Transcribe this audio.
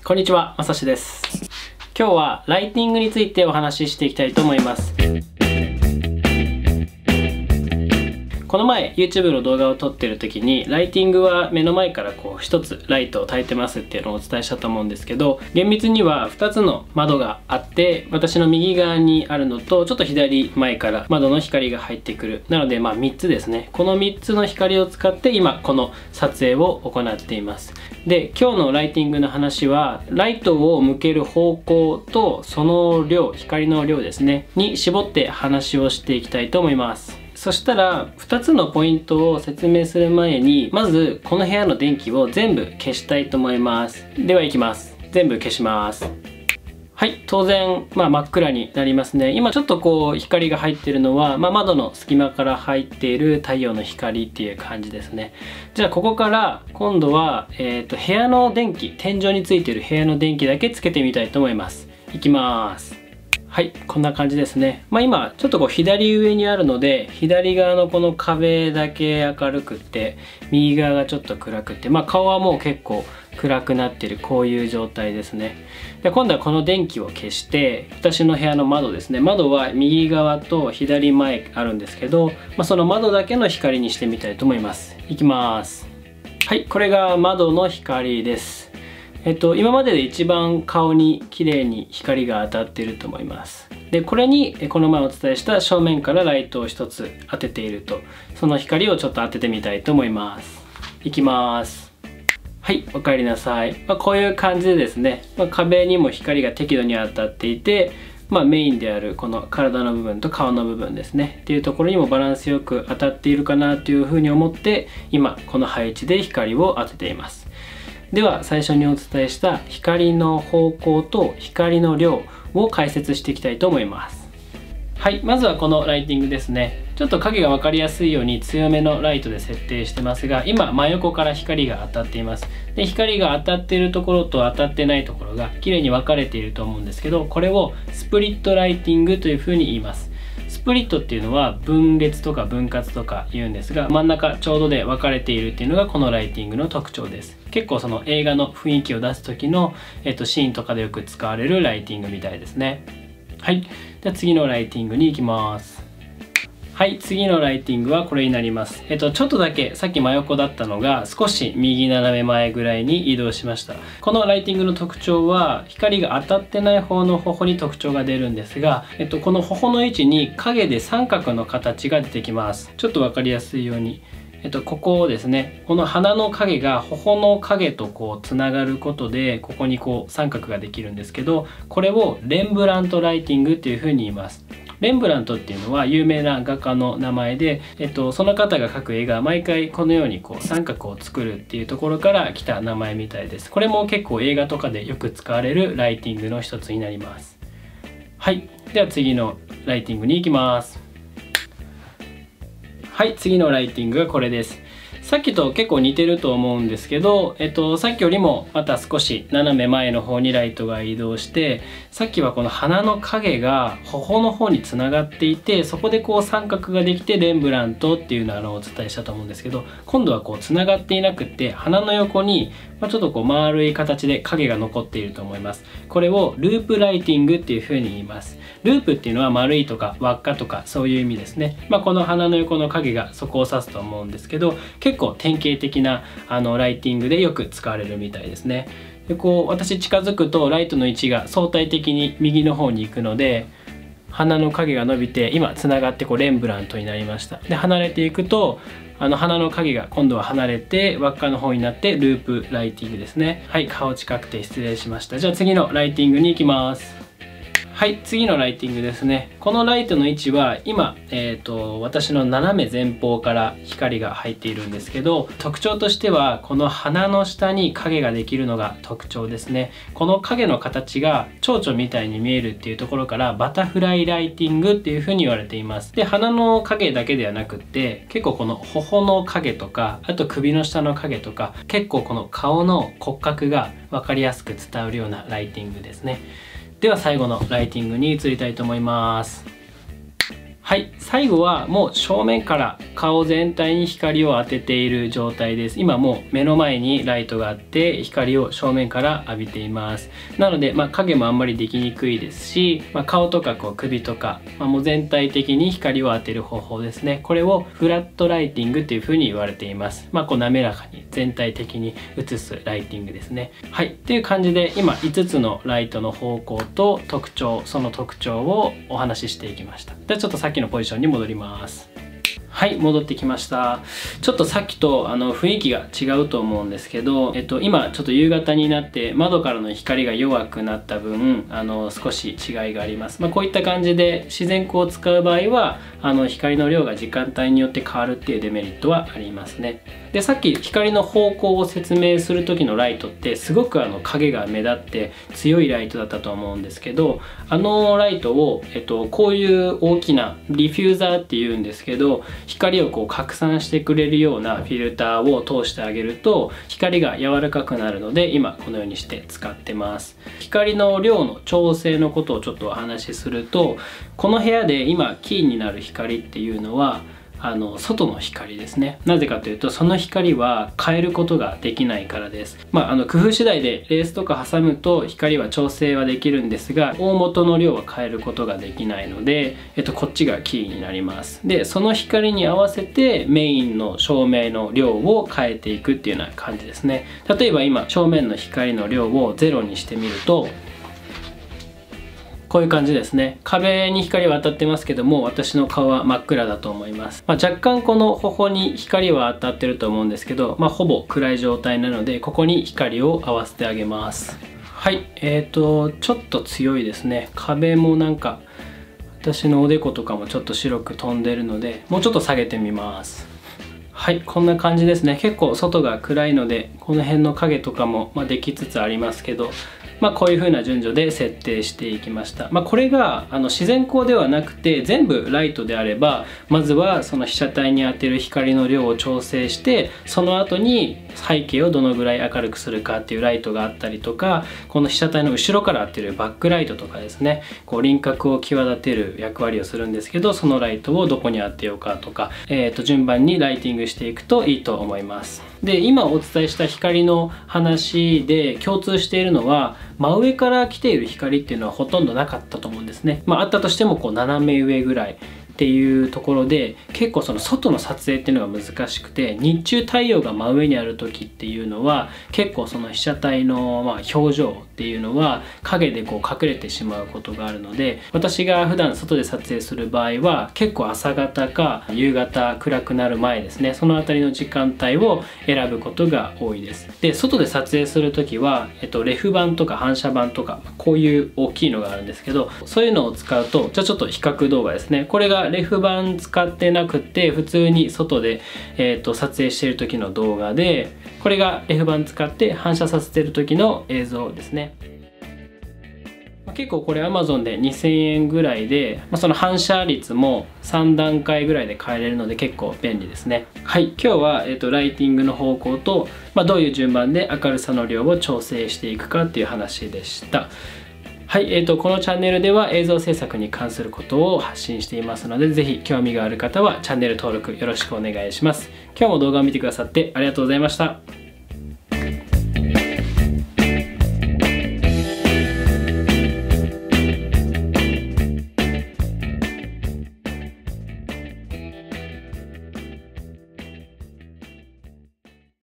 こんにちは、まさしです。今日はライティングについてお話ししていきたいと思います。この前 YouTube の動画を撮ってる時にライティングは目の前からこう一つライトを焚いてますっていうのをお伝えしたと思うんですけど、厳密には2つの窓があって、私の右側にあるのとちょっと左前から窓の光が入ってくる。なので3つですね。この3つの光を使って今この撮影を行っています。で、今日のライティングの話はライトを向ける方向とその量、光の量ですねに絞って話をしていきたいと思います。そしたら2つのポイントを説明する前に、まずこの部屋の電気を全部消したいと思います。では行きます。全部消します。はい、当然、真っ暗になりますね。今ちょっとこう光が入っているのは、窓の隙間から入っている太陽の光っていう感じですね。じゃあここから今度は、部屋の電気、天井についている部屋の電気だけつけてみたいと思います。いきます。はい、こんな感じですね。今ちょっとこう左上にあるので、左側のこの壁だけ明るくって、右側がちょっと暗くって、顔はもう結構暗くなってる、こういう状態ですね。で、今度はこの電気を消して、私の部屋の窓ですね。窓は右側と左前あるんですけど、その窓だけの光にしてみたいと思います。いきます。はい、これが窓の光です。今までで一番顔に綺麗に光が当たっていると思います。で、これにこの前お伝えした正面からライトを一つ当てていると、その光をちょっと当ててみたいと思います。いきます。はい、お帰りなさい。こういう感じでですね、壁にも光が適度に当たっていて、メインであるこの体の部分と顔の部分ですねっていうところにもバランスよく当たっているかなというふうに思って、今この配置で光を当てています。では最初にお伝えした光の方向と光の量を解説していきたいと思います。はい、まずはこのライティングですね。ちょっと影が分かりやすいように強めのライトで設定してますが、今真横から光が当たっています。で、光が当たっているところと当たってないところが綺麗に分かれていると思うんですけど、これをスプリットライティングというふうに言います。スプリットっていうのは分裂とか分割とか言うんですが、真ん中ちょうどで分かれているっていうのがこのライティングの特徴です。結構その映画の雰囲気を出す時の、シーンとかでよく使われるライティングみたいですね。はい、じゃあ次のライティングに行きます。はい、次のライティングはこれになります。ちょっとだけさっき真横だったのが少し右斜め前ぐらいに移動しました。このライティングの特徴は光が当たってない方の頬に特徴が出るんですが、この頬の位置に影で三角の形が出てきます。ちょっと分かりやすいように。ここですね、この鼻の影が頬の影とこうつながることで、ここにこう三角ができるんですけど、これをレンブラントライティングっていうふうに言います。レンブラントっていうのは有名な画家の名前で、その方が描く絵が毎回このようにこう三角を作るっていうところから来た名前みたいです。これも結構映画とかでよく使われるライティングの一つになります。はい、では次のライティングに行きます。はい、次のライティングがこれです。さっきと結構似てると思うんですけど、さっきよりもまた少し斜め前の方にライトが移動して、さっきはこの鼻の影が頬の方につながっていて、そこでこう三角ができてレンブラントっていうのをお伝えしたと思うんですけど、今度はこうつながっていなくって鼻の横にちょっとこう丸い形で影が残っていると思います。これをループライティングっていう風に言います。ループっていうのは丸いとか輪っかとかそういう意味ですね。この鼻の横の影がそこを指すと思うんですけど、結構典型的なライティングでよく使われるみたいですね。で、こう私近づくとライトの位置が相対的に右の方に行くので、鼻の影が伸びて今つながってこうレンブラントになりました。で、離れていくと鼻の影が今度は離れて輪っかの方になってループライティングですね。はい、顔近くて失礼しました。じゃあ次のライティングに行きます。はい、次のライティングですね。このライトの位置は今、私の斜め前方から光が入っているんですけど、特徴としてはこの鼻の下に影ができるのが特徴ですね。この影の形が蝶々みたいに見えるっていうところからバタフライライティングっていう風に言われています。で、鼻の影だけではなくって結構この頬の影とか、あと首の下の影とか、結構この顔の骨格が分かりやすく伝わるようなライティングですね。では最後のライティングに移りたいと思います。 はい、最後はもう正面から顔全体に光を当てている状態です。今もう目の前にライトがあって光を正面から浴びています。なので、影もあんまりできにくいですし、顔とか首とか、もう全体的に光を当てる方法ですね。これをフラットライティングというふうに言われています。こう滑らかに全体的に映すライティングですね。はい、っていう感じで今5つのライトの方向と特徴、その特徴をお話ししていきました。ではちょっとさっきのポジションに戻ります。はい、戻ってきました。ちょっとさっきと雰囲気が違うと思うんですけど、今ちょっと夕方になって窓からの光が弱くなった分少し違いがあります。こういった感じで自然光を使う場合は光の量が時間帯によって変わるっていうデメリットはありますね。でさっき光の方向を説明する時のライトってすごく影が目立って強いライトだったと思うんですけど、ライトを、こういう大きなディフューザーっていうんですけど、光をこう拡散してくれるようなフィルターを通してあげると光が柔らかくなるので、今このようにして使ってます。光の量の調整のことをちょっとお話しすると、この部屋で今キーになる光っていうのは外の光ですね。なぜかというと、その光は変えることができないからです。工夫次第でレースとか挟むと光は調整はできるんですが、大元の量は変えることができないので、こっちがキーになります。でその光に合わせてメインの照明の量を変えていくっていうような感じですね。例えば今正面の光の量を0にしてみると、こういう感じですね。壁に光は当たってますけども、私の顔は真っ暗だと思います。若干この頬に光は当たってると思うんですけど、ほぼ暗い状態なので、ここに光を合わせてあげます。はい、ちょっと強いですね。壁もなんか私のおでことかもちょっと白く飛んでるので、もうちょっと下げてみます。はい、こんな感じですね。結構外が暗いので、この辺の影とかもできつつありますけど、こういう風な順序で設定していきました。これが自然光ではなくて全部ライトであれば、まずはその被写体に当てる光の量を調整して、その後に背景をどのぐらい明るくするかっていうライトがあったりとか、この被写体の後ろから当てるバックライトとかですね、こう輪郭を際立てる役割をするんですけど、そのライトをどこに当てようかとか、順番にライティングしていくといいと思います。で今お伝えした光の話で共通しているのは、真上から来ている光っていうのはほとんどなかったと思うんですね。あったとしてもこう斜め上ぐらいっていうところで、結構その外の撮影っていうのが難しくて、日中太陽が真上にある時っていうのは結構その被写体の表情っていうのは影でこう隠れてしまうことがあるので、私が普段外で撮影する場合は結構朝方か夕方暗くなる前ですね、その辺りの時間帯を選ぶことが多いです。で外で撮影する時は、レフ板とか反射板とかこういう大きいのがあるんですけど、そういうのを使うと、じゃあちょっと比較動画ですね。これがレフ板使ってなくて普通に外で、撮影している時の動画で、これがレフ板使って反射させている時の映像ですね。結構これ Amazon で2000円ぐらいで、その反射率も3段階ぐらいで変えれるので結構便利ですね。はい、今日は、ライティングの方向と、どういう順番で明るさの量を調整していくかっていう話でした。はい、このチャンネルでは映像制作に関することを発信していますので、ぜひ興味がある方はチャンネル登録よろしくお願いします。今日も動画を見てくださってありがとうございました。